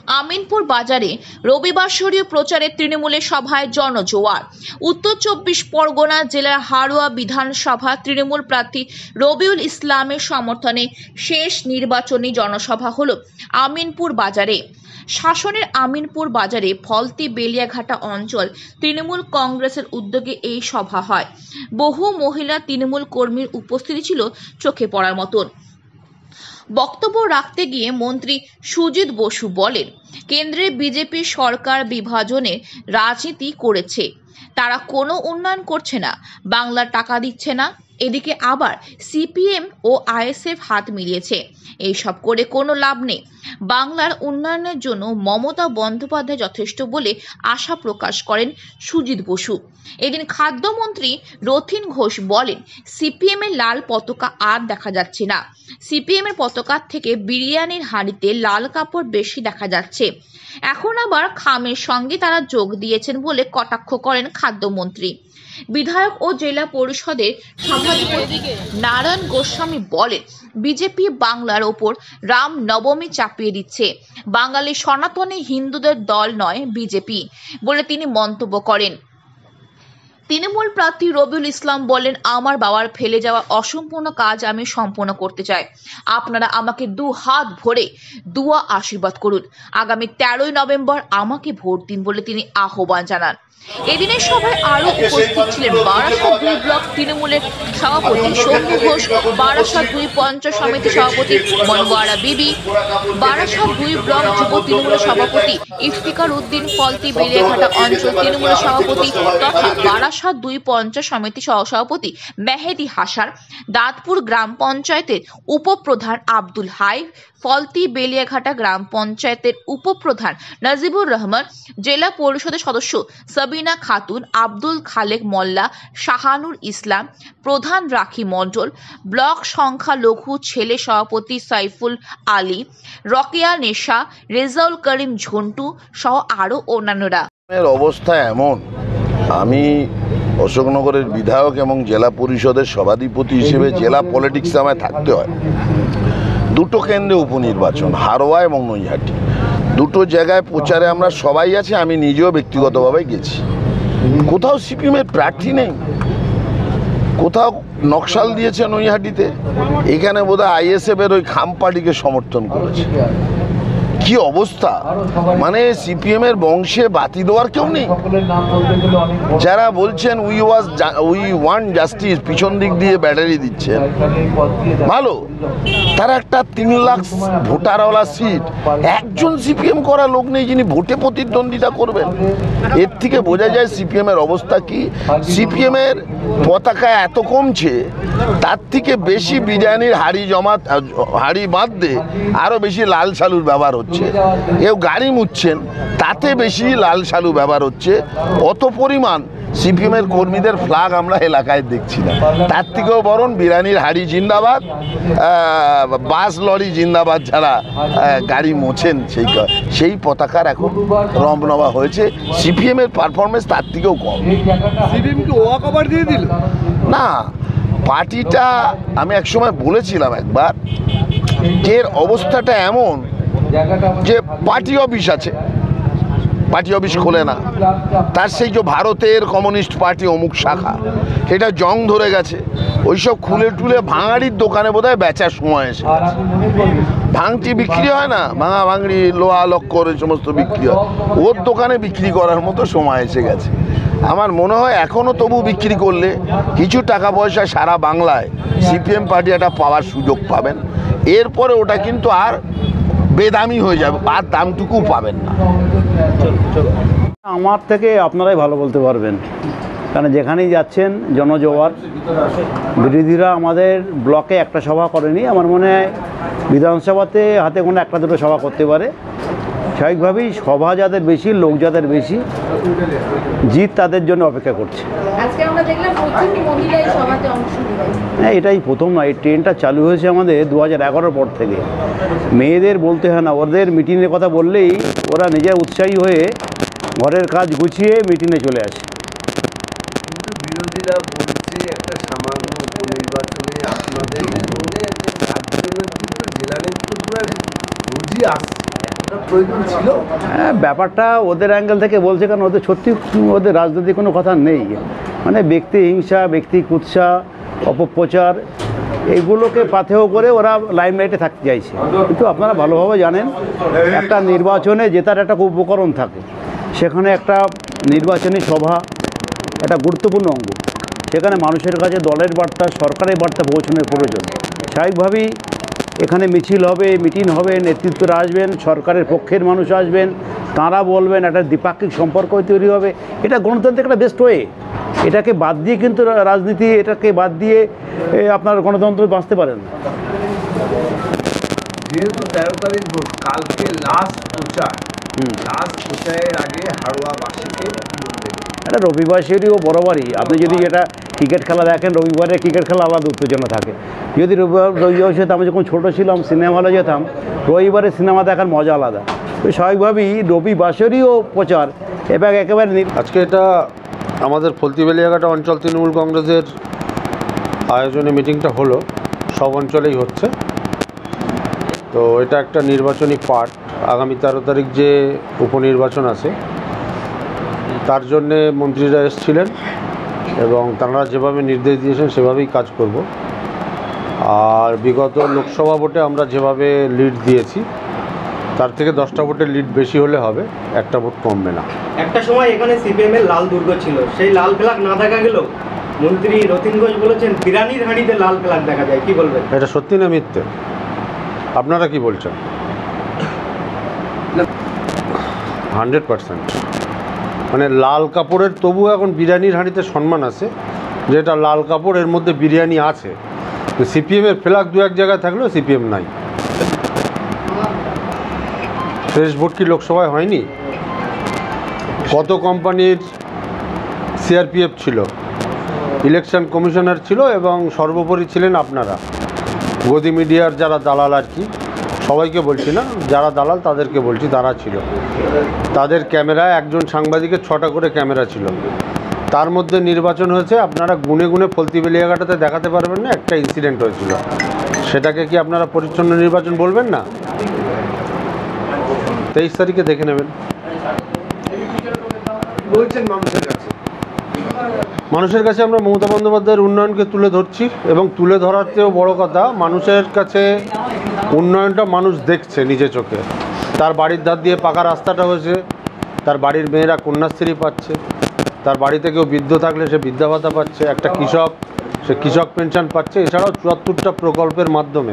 আমিনপুর বাজারে রবিবাসরীয় প্রচারে তৃণমূলের সভায় জনজোয়ার। উত্তর 24 পরগনা জেলার হাড়োয়া বিধানসভা তৃণমূল প্রার্থী রবিউল ইসলামের সমর্থনে শেষ নির্বাচনী জনসভা হলো আমিনপুর বাজারে। শাসনের আমিনপুর বাজারে ফলতি বেলিয়াঘাটা অঞ্চল তৃণমূল কংগ্রেসের উদ্যোগে এই সভা হয়। বহু মহিলা তৃণমূল কর্মীর উপস্থিতি ছিল চোখে পড়ার মতন। বক্তব্য রাখতে গিয়ে মন্ত্রী সুজিত বসু বলেন, কেন্দ্রে বিজেপি সরকার বিভাজনের রাজনীতি করেছে, তারা কোনো উন্নয়ন করছে না, বাংলার টাকা দিচ্ছে না। এদিকে আবার সিপিএম ও আইএসএফ হাত মিলিয়েছে, এইসব করে কোনো লাভ নেই। বাংলার উন্নয়নের জন্য মমতা বন্দ্যোপাধ্যায় যথেষ্ট বলে আশা প্রকাশ করেন সুজিত বসু। এদিন খাদ্যমন্ত্রী রথীন ঘোষ বলেন, সিপিএম এর লাল পতাকা আর দেখা যাচ্ছে না। সিপিএম এর পতাকার থেকে বিরিয়ানির হাঁড়িতে লাল কাপড় বেশি দেখা যাচ্ছে। এখন আবার খামের সঙ্গে তারা যোগ দিয়েছেন বলে কটাক্ষ করেন খাদ্যমন্ত্রী। বিধায়ক ও জেলা পরিষদের সভাপতি নারায়ণ গোস্বামী বলেন, বিজেপি বাংলার ওপর রাম নবমী চাপিয়ে দিচ্ছে। বাঙালি সনাতনী হিন্দুদের দল নয় বিজেপি বলে তিনি মন্তব্য করেন। তৃণমূল প্রার্থী রবিউল ইসলাম বলেন, আমার বাবার ফেলে যাওয়া অসম্পূর্ণ কাজ আমি সম্পূর্ণ করতে চাই। আপনারা আমাকে দু হাত ভরে দুয়া আশীর্বাদ করুন। আগামী 13ই নভেম্বর আমাকে ভোট দিন বলে তিনি আহ্বান জানান। এদিনের সভায় আরো উপস্থিত ছিলেন বারাসাত 2 ব্লক তৃণমূলের সভাপতি শম্ভু ঘোষ, বারাসাত 2 পঞ্চায়েত সমিতি সভাপতি মনোয়ারা বিবি, বারাসাত 2 ব্লক যুব তৃণমূলের সভাপতি ইফতিকার উদ্দিন, ফলতি বেলিয়াঘাটা অঞ্চল তৃণমূলের সভাপতি তথা বারাসাত 2 পঞ্চায়েত সমিতি সহসভাপতি মেহেদি হাসান, দাঁতপুর গ্রাম পঞ্চায়েতের উপপ্রধান আব্দুল হাই, ফলতি বেলিয়াঘাটা গ্রাম পঞ্চায়েতের উপপ্রধান নাজিবুর রহমান, জেলা পরিষদের সদস্য সাবিনা খাতুন, আব্দুল খালেক মোল্লা, শাহানুর ইসলাম, প্রধান রাখি মণ্ডল, ব্লক সংখ্যালঘু ছেলে সভাপতি সাইফুল আলী, রকেয়া নেশা, রেজাউল করিম ঝন্টু সহ আরো অন্যান্যরা। অবস্থা এমন, আমি অশোকনগরের বিধায়ক এবং জেলা পরিষদের সভাধিপতি হিসেবে জেলা পলিটিক্সে আমায় থাকতে হয়। দুটো কেন্দ্রে উপনির্বাচন, হাড়োয়া এবং নৈহাটি, দুটো জায়গায় প্রচারে আমরা সবাই আছি। আমি নিজেও ব্যক্তিগতভাবে গেছি। কোথাও সিপিএমের প্রার্থী নেই, কোথাও নকশাল দিয়েছে নৈহাটিতে, এখানে বোধহয় আইএসএফ এর ওই খাম পার্টিকে সমর্থন করেছে। কি অবস্থা! মানে সিপিএম এর বংশে বাতি দেওয়ার কেউ নেই। যারা বলছেন উই ওয়ান্ট জাস্টিস, পিছন দিক দিয়ে ব্যাটারি দিচ্ছেন, ভালো, তারা একটা 3 লাখ ভোটারওয়ালা সিট, একজন সিপিএম করা লোক নেই যিনি ভোটে প্রতিদ্বন্দ্বিতা করবেন। এর থেকে বোঝা যায় সিপিএম এর অবস্থা কি। সিপিএম এর পতাকা এত কমছে, তার থেকে বেশি বিরিয়ানির হাড়ি বাঁধতে আরো বেশি লাল সালুর ব্যবহার হচ্ছে। কেউ গাড়ি মুছছেন, তাতে বেশি লাল সালু ব্যবহার হচ্ছে। অত পরিমাণ সিপিএম এর কর্মীদের ফ্ল্যাগ আমরা এলাকায় দেখছি না। তার থেকেও বরং বিরিয়ানির হাড়ি জিন্দাবাদ, বাস লরি জিন্দাবাদ, যারা গাড়ি মোছেন সেই পতাকার এখন রমরমা হয়েছে। সিপিএম এর পারফরমেন্স তার থেকেও কম। সিপিএম কি ওয়াক ওভার দিয়ে দিল? না, পার্টিটা আমি একসময় বলেছিলাম একবার, এর অবস্থাটা এমন যে পার্টি অফিস আছে, পার্টি অফিস খোলে না। তার সেই যে ভারতের কমিউনিস্ট পার্টি অমুক শাখা, সেটা জং ধরে গেছে। ওইসব খুলে টুলে ভাঙাড়ির দোকানে বোধহয় বেচার সময় এসে গেছে। ভাঙটি বিক্রি হয় না, ভাঙা ভাঙড়ি, লোহা লক্কর, এই সমস্ত বিক্রি হয়, ওর দোকানে বিক্রি করার মতো সময় এসে গেছে। আমার মনে হয় এখনও তবু বিক্রি করলে কিছু টাকা পয়সা সারা বাংলায় সিপিএম পার্টি একটা পাওয়ার সুযোগ পাবেন। এরপরে ওটা কিন্তু আর বেদামি হয়ে যাবে, আর দামটুকু পাবেন না। আমার থেকে আপনারাই ভালো বলতে পারবেন, কারণ যেখানেই যাচ্ছেন জনজোয়ার। বিরোধীরা আমাদের ব্লকে একটা সভা করেনি, আমার মনে হয় বিধানসভাতে হাতে কোনো একটা দুটো সভা করতে পারে। স্বাভাবিকভাবেই সভা যাদের বেশি, লোক যাদের বেশি, জিত তাদের জন্য অপেক্ষা করছে। হ্যাঁ, এটাই প্রথম না, এই ট্রেনটা চালু হয়েছে আমাদের 2011 পর থেকে। মেয়েদের বলতে হয় না, ওদের মিটিংয়ের কথা বললেই ওরা নিজের উৎসাহী হয়ে ঘরের কাজ গুছিয়ে মিটিংয়ে চলে আসে। বিরোধীরা বলছে একটা সামান্য উপনির্বাচনে আপনাদের জেলা নেতৃত্ব রোজই আসছে, প্রয়োজন ছিল? হ্যাঁ, ব্যাপারটা ওদের অ্যাঙ্গেল থেকে বলছে, কারণ ওদের সত্যি ওদের রাজনৈতিক কোনো কথা নেই, মানে ব্যক্তি হিংসা, ব্যক্তি কুৎসা, অপপ্রচার, এইগুলোকে পাথেয় করে ওরা লাইমলাইটে থাকতে চাইছে। কিন্তু আপনারা ভালোভাবে জানেন, একটা নির্বাচনে জেতার একটা উপকরণ থাকে, সেখানে একটা নির্বাচনী সভা একটা গুরুত্বপূর্ণ অঙ্গ। সেখানে মানুষের কাছে দলের বার্তা, সরকারের বার্তা পৌঁছানোর প্রয়োজন। স্বাভাবিকভাবেই এখানে মিছিল হবে, মিটিং হবে, নেতৃত্বরা আসবেন, সরকারের পক্ষের মানুষ আসবেন, তাঁরা বলবেন, একটা দ্বিপাক্ষিক সম্পর্ক তৈরি হবে। এটা গণতন্ত্রের একটা বেস্ট ওয়ে। এটাকে বাদ দিয়ে কিন্তু রাজনীতি, এটাকে বাদ দিয়ে আপনার গণতন্ত্র বাঁচতে পারেন না। যেহেতু 13 তারিখ ভোট, কালকে লাস্ট প্রচারের আগে হাড়োয়াবাসীকে এটা রবিবাসেরও বরাবরই। আপনি যদি এটা ক্রিকেট খেলা দেখেন, রবিবারে ক্রিকেট খেলা আলাদা উত্তেজনা থাকে। যদি রবিবার যেতাম, আমি যখন ছোটো ছিলাম সিনেমা হলে যেতাম, রবিবারে সিনেমা দেখার মজা আলাদা। তো স্বাভাবিকভাবেই রবিবাসেরও প্রচার এবং একেবারে আজকে এটা আমাদের ফলতিবেলিয়াঘাটা অঞ্চল তৃণমূল কংগ্রেসের আয়োজনে মিটিংটা হলো, সব অঞ্চলেই হচ্ছে। তো এটা একটা নির্বাচনী পার্ট। আগামী 13 তারিখ যে উপনির্বাচন আছে, তার জন্যে মন্ত্রীরা এসেছিলেন এবং তারা যেভাবে নির্দেশ দিয়েছেন সেভাবেই কাজ করব। আর বিগত লোকসভা ভোটে আমরা যেভাবে লিড দিয়েছি, তার থেকে 10টা ভোটের লিড বেশি হলে হবে, একটা ভোট কমবে না। একটা সময় এখানে সিপিএম এর লাল দুর্গ ছিল, সেই লাল ফ্ল্যাগ না দেখা গেল। মন্ত্রী রতিন ঘোষ বলেছেন বিরানির হাঁড়িতে লাল ফ্ল্যাগ দেখা যায়, কি বলবেন? এটা সত্যি না মিথ্যে? আপনারা কি বলছেন? 100%। মানে লাল কাপড়ের তবুও এখন বিরিয়ানির হাঁড়িতে সম্মান আছে, যেটা লাল কাপড়, এর মধ্যে বিরিয়ানি আছে। সিপিএমের ফ্ল্যাগ দু এক জায়গায় থাকলেও সিপিএম নাই। ফ্রেশ ভোট কি লোকসভায় হয়নি? কত কোম্পানির সিআরপিএফ ছিল, ইলেকশন কমিশনার ছিল, এবং সর্বোপরি ছিলেন আপনারা, গদি মিডিয়ার যারা দালাল আর কি, সবাইকে বলছি না, যারা দালাল তাদেরকে বলছি, তারা ছিল। তাদের ক্যামেরায় একজন সাংবাদিকের 6টা করে ক্যামেরা ছিল। তার মধ্যে নির্বাচন হয়েছে, আপনারা গুনে গুনে ফলতিবেলিয়াঘাটাতে দেখাতে পারবেন না একটা ইনসিডেন্ট হয়েছিল। সেটাকে কি আপনারা পরিচ্ছন্ন নির্বাচন বলবেন না? 23 তারিখে দেখে নেবেন। বলছেন মানুষের কাছে আমরা মমতা বন্দ্যোপাধ্যায়ের উন্নয়নকে তুলে ধরছি, এবং তুলে ধরার চেয়েও বড় কথা, মানুষের কাছে উন্নয়নটা মানুষ দেখছে নিজে চোখে। তার বাড়ির ধার দিয়ে পাকা রাস্তাটা হয়েছে, তার বাড়ির মেয়েরা কন্যাশ্রী পাচ্ছে, তার বাড়িতে কেউ বৃদ্ধ থাকলে সে বৃদ্ধা ভাতা পাচ্ছে, একটা কৃষক সে কৃষক পেনশন পাচ্ছে। এছাড়াও 74টা প্রকল্পের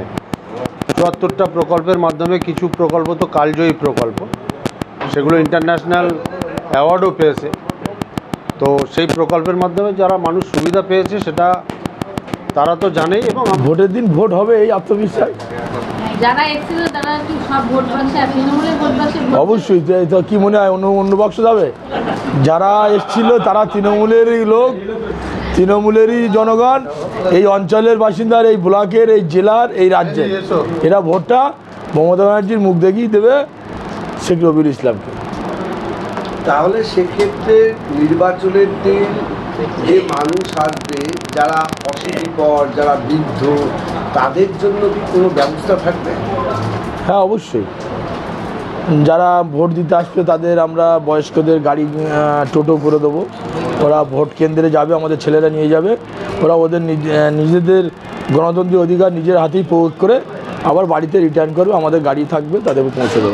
মাধ্যমে কিছু প্রকল্প তো কালজয়ী প্রকল্প, সেগুলো ইন্টারন্যাশনাল অ্যাওয়ার্ডও পেয়েছে। তো সেই প্রকল্পের মাধ্যমে যারা মানুষ সুবিধা পেয়েছে সেটা তারা তো জানেই। এবং ভোটের দিন ভোট হবে এই আত্মবিশ্বাস। যারা এসেছিল তারা কি সব ভোট বাক্সে, তৃণমূলের ভোট বাক্সে? অবশ্যই। তো কি মনে হয় অন্য বাক্স যাবে? যারা এসেছিল তারা তৃণমূলেরই লোক, তৃণমূলেরই জনগণ, এই অঞ্চলের বাসিন্দার, এই ব্লকের, এই জেলার, এই রাজ্যের। এরা ভোটটা মমতা ব্যানার্জির মুখ দেখেই দেবে শেখ রবিউল ইসলামকে। তাহলে সেক্ষেত্রে নির্বাচনের দিন যে মানুষ আসবে, যারা অশীতিকর, যারা বৃদ্ধ, তাদের জন্য কি কোনো ব্যবস্থা থাকবে? হ্যাঁ, অবশ্যই। যারা ভোট দিতে আসবে তাদের আমরা বয়স্কদের গাড়ি, টোটো করে দেবো। ওরা ভোট কেন্দ্রে যাবে, আমাদের ছেলেরা নিয়ে যাবে। ওরা ওদের নিজেদের গণতান্ত্রিক অধিকার নিজের হাতেই প্রয়োগ করে আবার বাড়িতে রিটার্ন করবে। আমাদের গাড়ি থাকবে, তাদের পৌঁছে দেবো।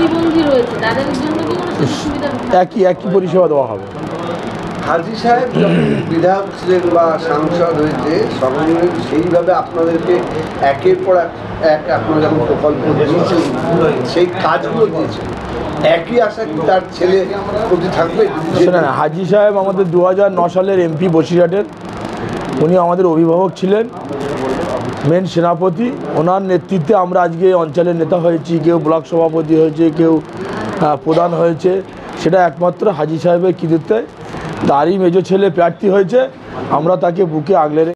একই পরিষেবা দেওয়া হবে। হাজী সাহেব যখন বিধায়ক ছিলেন বা সাংসদ হয়েছে, সেইভাবে আপনাদেরকে একের পর এক আপনারা যখন প্রকল্প দিয়েছেন, সেই কাজগুলো দিয়েছেন, একই আশা কি তার ছেলে প্রতি থাকবে? না, হাজী সাহেব আমাদের 2009 সালের এমপি বসিরহাটের। উনি আমাদের অভিভাবক ছিলেন, মেন সেনাপতি। ওনার নেতৃত্বে আমরা আজকে অঞ্চলের নেতা হয়েছি, কেউ ব্লক সভাপতি হয়েছে, কেউ প্রধান হয়েছে। সেটা একমাত্র হাজী সাহেবের কৃতিত্বে। তারই মেজো ছেলে প্রার্থী হয়েছে, আমরা তাকে বুকে আগলে